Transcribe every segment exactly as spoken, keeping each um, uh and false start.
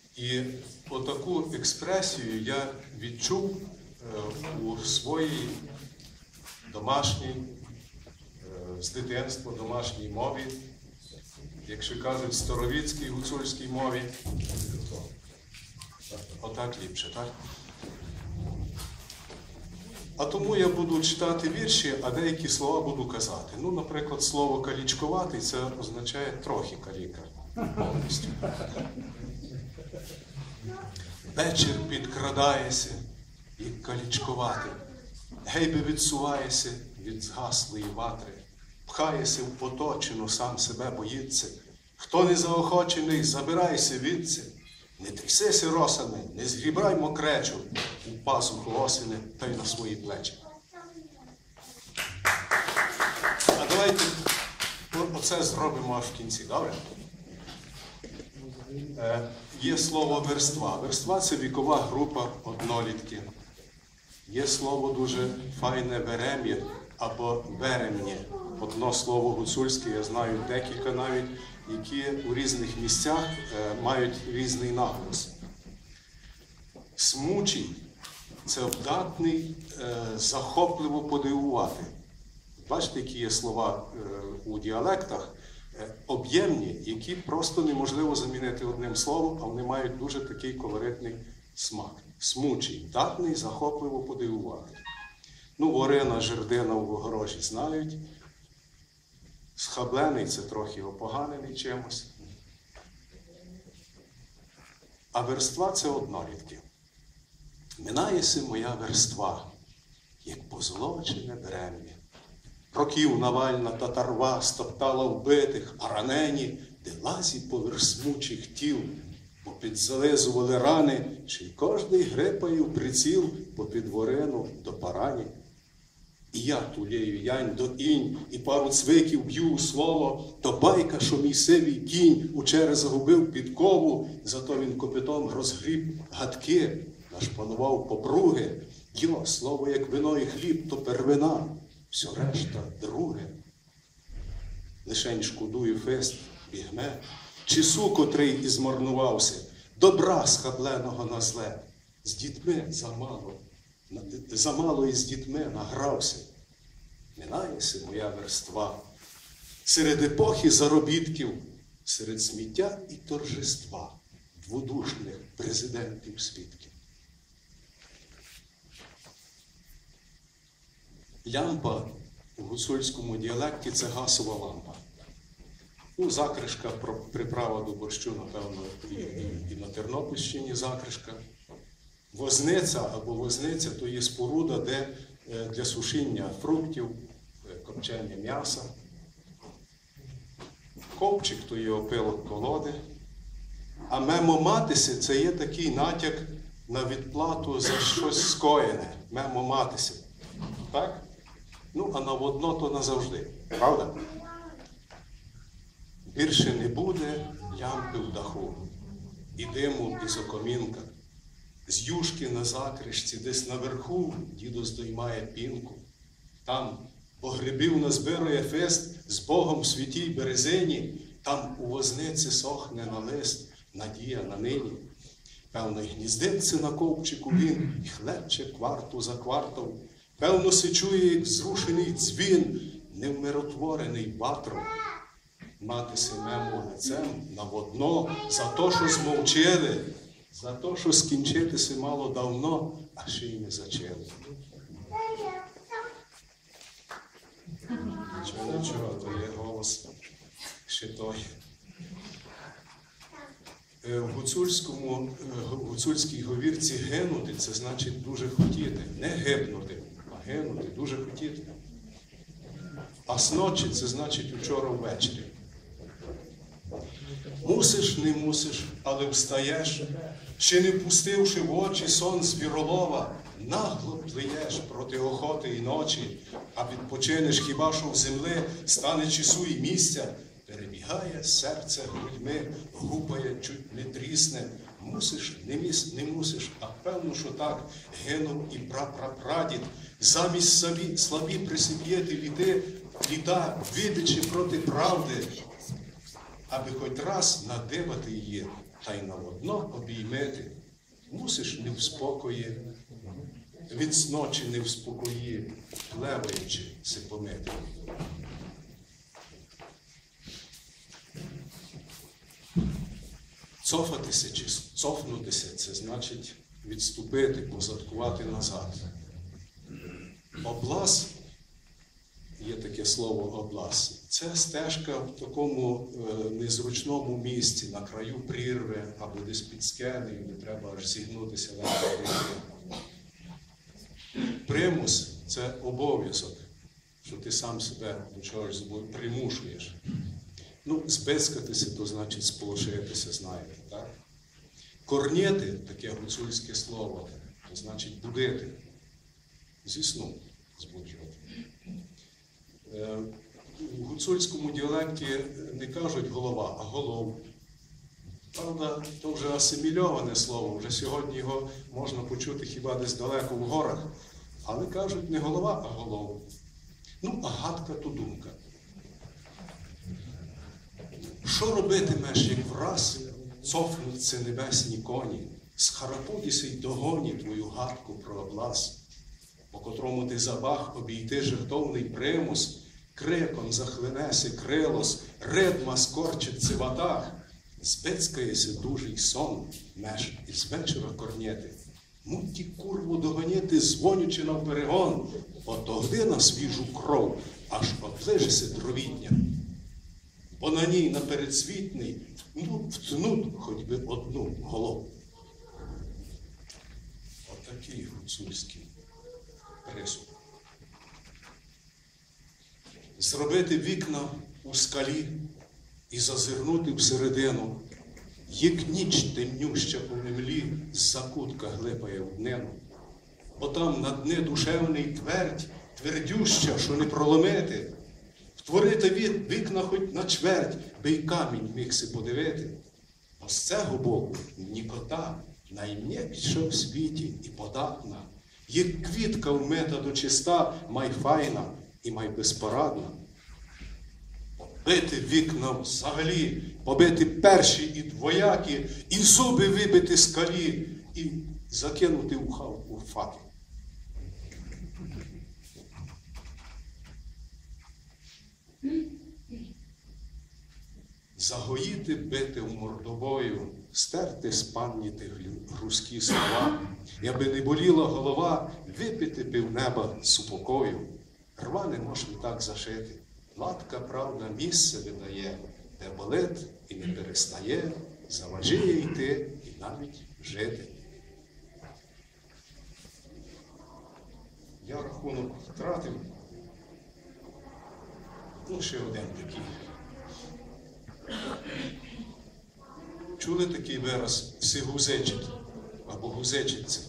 І отаку експресію я відчув у своїй домашній, з дитинства, домашній мові, якщо кажуть, старовіцькій гуцульській мові. Отак ліпше, так? А тому я буду читати вірші, а деякі слова буду казати. Ну, наприклад, слово «калічкуватий» – це означає трохи каліка. Повністю. Вечір підкрадаєся, як калічкуватий. Гейби відсуваєся від згаслої ватри. Пхаєся в поточину, сам себе боїться. Хто не заохочений, забирайся відси. Не трясися росами, не згрібай мокречу у пазуху осени та й на свої плечі. А давайте оце зробимо аж в кінці, добре? Е, є слово верства. Верства – це вікова група однолітки. Є слово дуже файне «верем'я» або «верем'є». Одно слово гуцульське, я знаю декілька навіть, які у різних місцях е, мають різний наголос. Смучий – це вдатний е, захопливо подивувати. Бачите, які є слова е, у діалектах, е, об'ємні, які просто неможливо замінити одним словом, а вони мають дуже такий колоритний смак. Смучий – вдатний захопливо подивувати. Ну, ворина, жердина у огорожі знають. Схаблений – це трохи опоганений чимось. А верства – це однолітки. Минаєся моя верства, як позолочене берем'я. Років навальна татарва стоптала вбитих, а ранені, де лазі поверх смучих тіл, попід зализували рани, чи й кожний грипає в приціл попід ворину до парані. І я тулею янь до інь, і пару цвиків б'ю у слово, то байка, що мій сивий кінь учера загубив підкову, зато він копитом розгріб гадки, нашпанував попруги. Йо, слово, як вино і хліб, то первина, все решта друге. Лишень шкодую фест, бігме, часу, котрий і змарнувався, добра схабленого на зле, з дітьми замало. Замало із дітьми награвся. Минаєся моя верства. Серед епохи заробітків, серед сміття і торжества дводушних президентів-свідків. Лямпа у гуцульському діалекті – це гасова лампа. Ну, закришка, приправа до борщу, напевно, і, і, і на Тернопільщині закришка. Возниця або возниця – то є споруда, де для сушіння фруктів, копчення м'яса. Ковчик – то є опилок колоди. А мемоматися – це є такий натяк на відплату за щось скоєне. Мемоматися. Так? Ну, а на водно – то назавжди. Правда? Більше не буде лямпи в даху, і диму із окомінка. З юшки на закришці, десь наверху, дідо здоймає пінку. Там погребів назбирує фест з Богом в святій березині, там у возниці сохне на лист надія на нині. Певно, й гніздиться на ковчику він, і хлебче кварту за квартал. Певно, се чує, як зрушений дзвін, невмиротворений ватром. Мати семему лицем на водно за то, що змовчили, за те, що скінчитися мало давно, а ще й не зачали. Нічого, нічого, то є голос ще той. В гуцульському, в гуцульській говірці гинути – це значить дуже хотіти. Не гибнути, а гинути – дуже хотіти. А сночі – це значить вчора ввечері. Мусиш, не мусиш, але встаєш, ще не впустивши в очі сон звіролова, нагло плиєш проти охоти і ночі, а відпочинеш хіба що в землі, стане часу і місця, перебігає серце грудьми, гупає, чуть не трісне. Мусиш, не, міс, не мусиш, а певно, що так, гинув і прапрапрадід, замість собі слабі присип'єти літи, літа, видячи проти правди, аби хоч раз надибати її та й на одно обіймити. Мусиш не в спокої, від сночі не в спокої, плеваючи се помити. Цофатися чи цофнутися – це значить відступити, позадкувати назад. Облаз, є таке слово облаз, це стежка в такому е, незручному місці, на краю прірви, або десь під скелею, де треба аж зігнутися на прірві. Примус – це обов'язок, що ти сам себе до чогось примушуєш. Ну, збискатися, то значить сполошитися, знаєте, так? Корнєти, таке гуцульське слово, то значить будити, зі сну збуджувати. Е, у гуцульському діалекті не кажуть голова, а голов. Правда, то вже асимільоване слово, вже сьогодні його можна почути хіба десь далеко в горах, але кажуть не голова, а голов. Ну, а гадка то думка. Що робитимеш, як враз цофнуться небесні коні, схарапудіся й догоні твою гадку про облаз, по котрому ти забаг обійти жертовний примус, криком захлинеси крилос, ридма скорчиться в атах, збицькаєся дужий сон, меж із вечора корнєти. Мутті курву догоніти, дзвонючи навперегон, отогди на свіжу кров, аж оближися дровітня. Бо на ній напередсвітний ну, втнуть хоч би одну голову. Отакий гуцульський присуд. Зробити вікна у скалі і зазирнути всередину, як ніч темнюща по мемлі, з-за кутка глипає в днину. Бо там на дни душевний твердь, твердюща, що не проломити, втворити вікна хоч на чверть, би й камінь міг си подивити. А з цього боку нікота найм'якіша в світі і податна, як квітка вмита до чиста, май файна і май безпорадна. Побити вікна взагалі, побити перші і двоякі, і зуби вибити скалі, і закинути у хавку факи. Загоїти, бити в мордобою, стерти з пам'яті грузькі слова, і аби не боліла голова, випити півнеба супокою. Рва не може так зашити, латка, правда, місце видає, де болить і не перестає, заважіє йти і навіть жити. Я рахунок втратив, ну ще один такий. Чули такий вираз «всі гузечить» або «гузечиться»?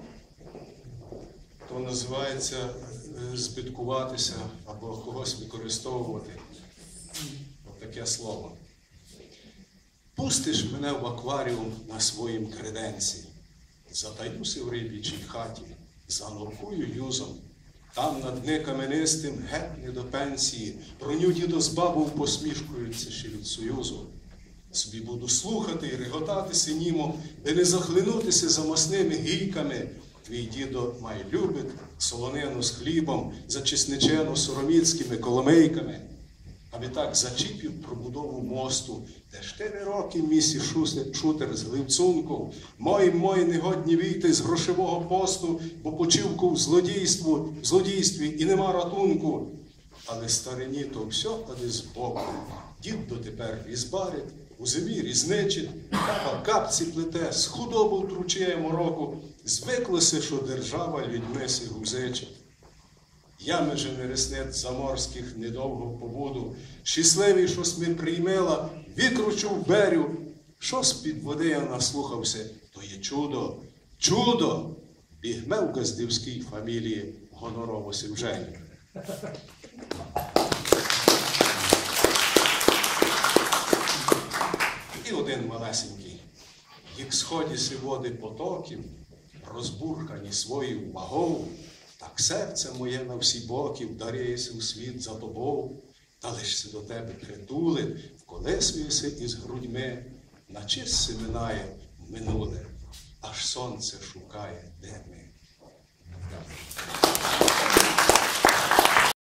То називається збиткуватися або когось використовувати. Ось таке слово. Пустиш мене в акваріум на своїм креденці, затаюся в риб'ячій хаті, зануркую юзом, там на дни каменистим геть не до пенсії, броню дідо з бабу посмішкуються ще від Союзу. Собі буду слухати і реготатися німо, де не захлинутися за масними гійками. Твій дідо має любить солонину з хлібом, зачесничену сороміцькими коломейками. А відтак зачіпів про будову мосту, де чотири роки місі шутер з гливцунку. Мої, мої негодні війти з грошового посту, бо почивку в злодійству, в злодійстві і нема ратунку. Але старині то все паде збоку. Дід дотепер різбарить, у зимі різничить, капа капці плете, з худобу втручає мороку. Звиклося, що держава людьми си гузичить. Ями же нересниць заморських недовго побуду, щасливий, що сми приймела, викручу в берю. Що з-під води я наслухався, то є чудо, чудо! Бігме в газдівській фамілії гонорово си вжені. І один малесенький. Як сходяться води потоків, розбурхані своїм вагою, так серце моє на всі боки вдаряється у світ за тобою, та лиш се до тебе притули, вколисуєшся із грудьми, наче минає минуле, аж сонце шукає, де ми.